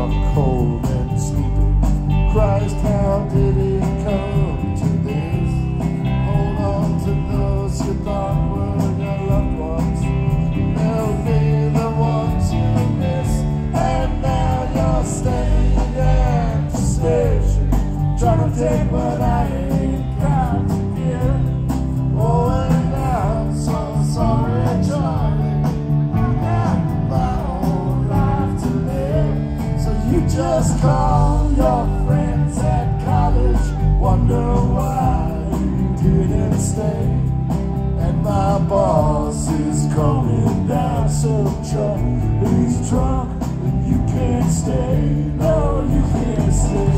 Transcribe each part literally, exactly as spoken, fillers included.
stuck cold and sleeping. Christ, how did it come to this? Hold on to those you thought were your loved ones. They'll be the ones you miss. And now you're standing at the station, trying to take what I ain't got to give. Oh, and I'm so sorry, Charlie. I got my whole life to live. So you just call your friends at college, wonder why you didn't stay. And my boss is coming down so drunk, he's drunk and you can't stay. No, you can't stay.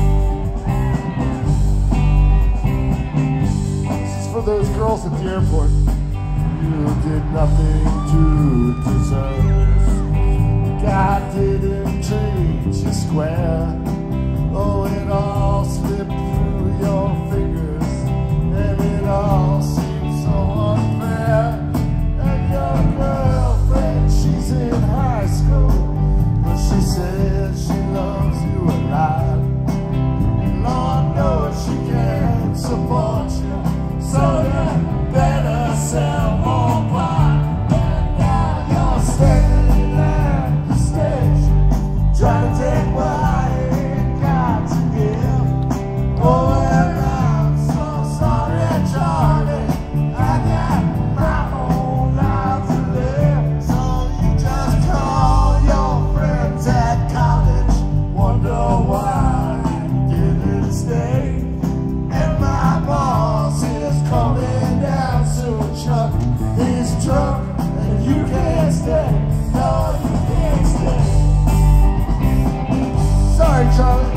This is for those girls at the airport. You did nothing to deserve this. God didn't treat you square. Oh, it all slipped through your fingers, and it all seems so unfair. And your girlfriend, she's in high school, but she says she loves you alive. Lord knows she can't support you, so you better sell more pot. And now you're standing at the station, trying to take what I ain't got to give. Oh, and I'm so sorry, Charlie. I got my whole life to live. So you just call your friends at college, wonder why you didn't stay. And my boss is coming down soon, Chuck. He's drunk and you can't stay. No, you can't stay. Sorry, Charlie.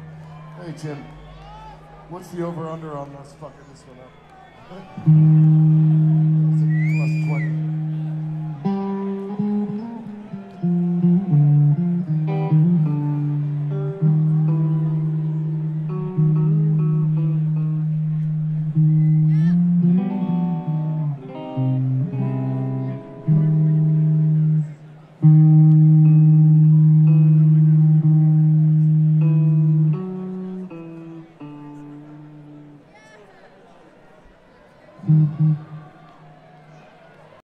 Hey Tim, what's the over-under on us fucking this one up?